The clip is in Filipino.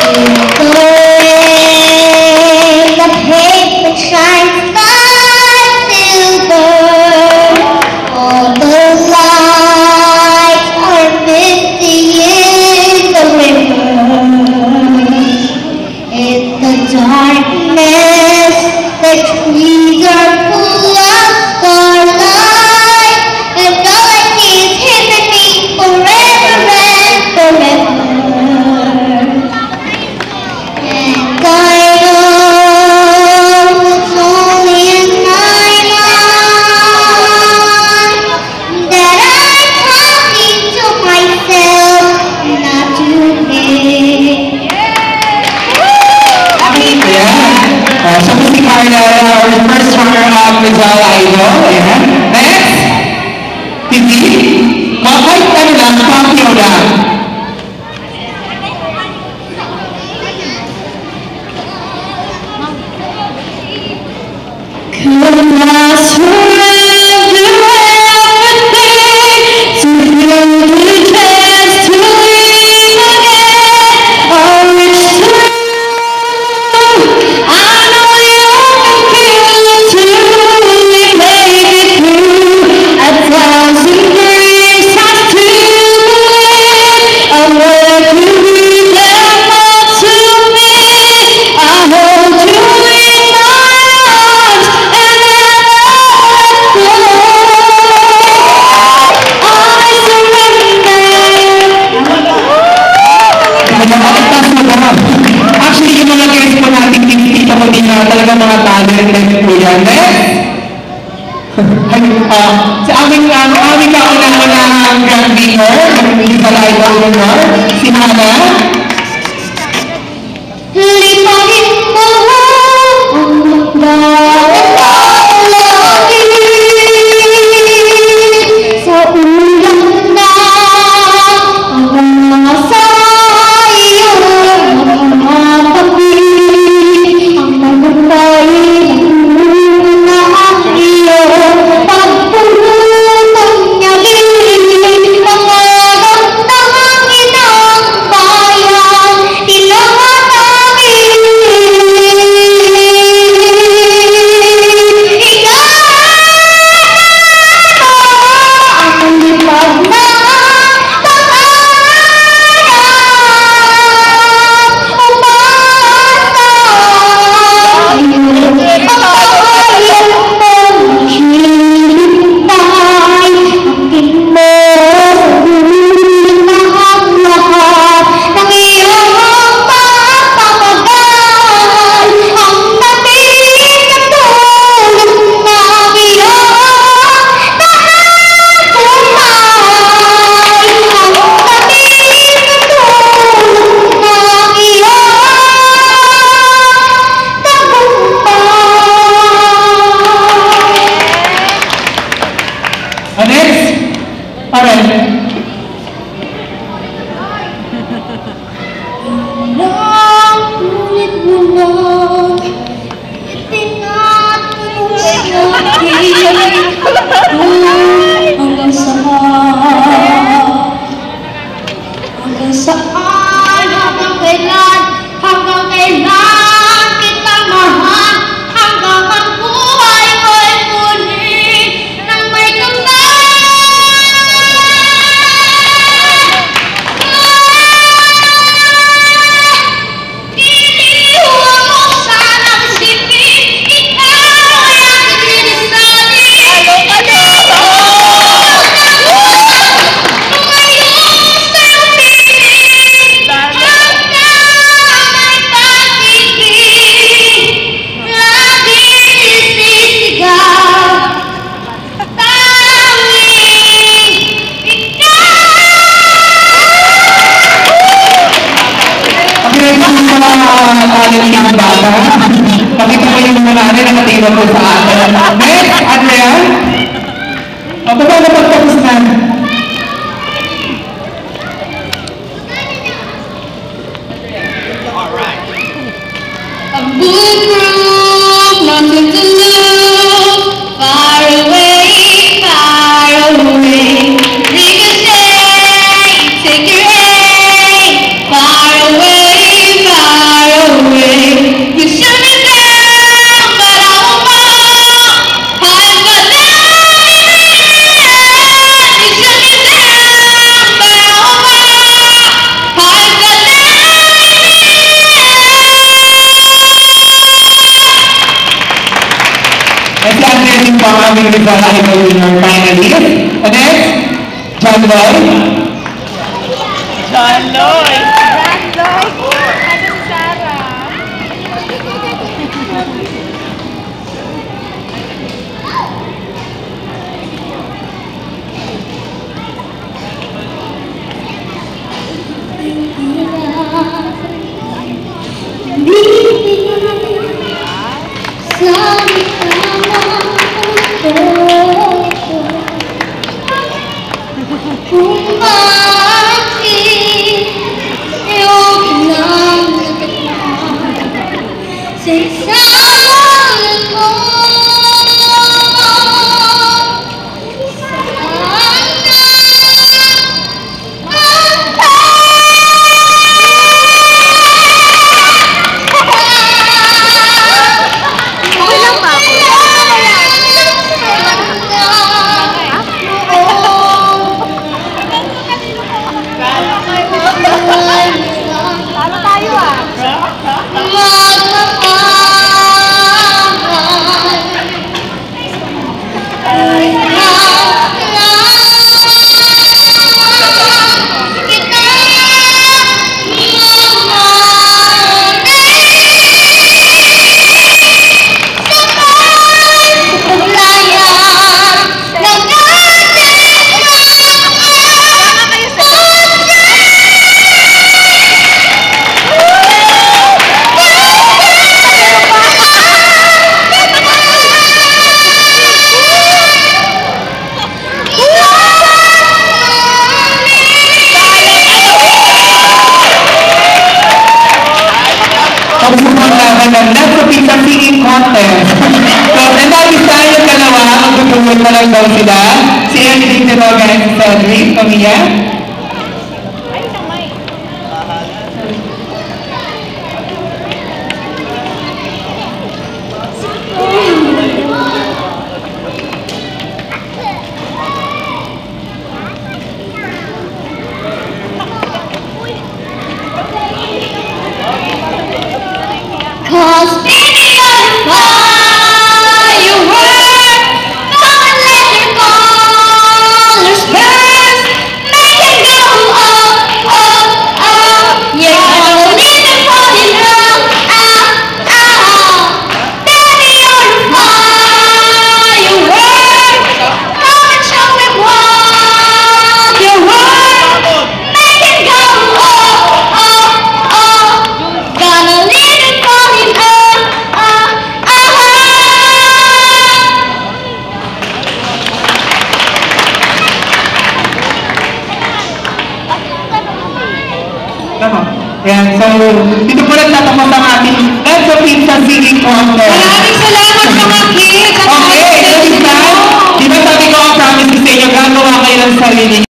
Sa aming kaunang-unahang grand winner, Lisa Idol Winner, si Hana. Lipagin mo ang lagi sa ulan na ang mga sayo, ang mga tabi, ang magbay ng mga iyo, pagpulutang niya lilig, mga gandang inang bayan, Pakita ko yung mga nanay na natira po sa atin. Next, Adrian. O, baba na pagtapos na. A bulletproof, nothing to lose, far away, ricochet, take your aim, far away, aming Rizal Idol winner finalist. And next, John Lloyd. John Lloyd! John Lloyd! Ano si Sarah? Kung bakit iyong sa isang mo Talo tayo ah! Tapos po ang laban ng Let's Pizza Singing Contest. So, nandang tayo yung dalawa, magtutulog na lang daw sila. Si Eric Tiroga and si Cedric, pamilya. Ay, namay! Cause baby you're a firework, come and let your colors burst, make it go up, up, up. You're gonna live and fall in love, baby you're a firework, come and show me what you're worth, make it go up, up, up. Gonna live and fall in love. Tama. Yan. So, dito po lang tatapos ang ating Let's Pizza Singing Contest. Maraming salamat mga kids. Okay, so this time, di ba sabi ko ang promise ko sa inyo, gagawa kayo ng sarili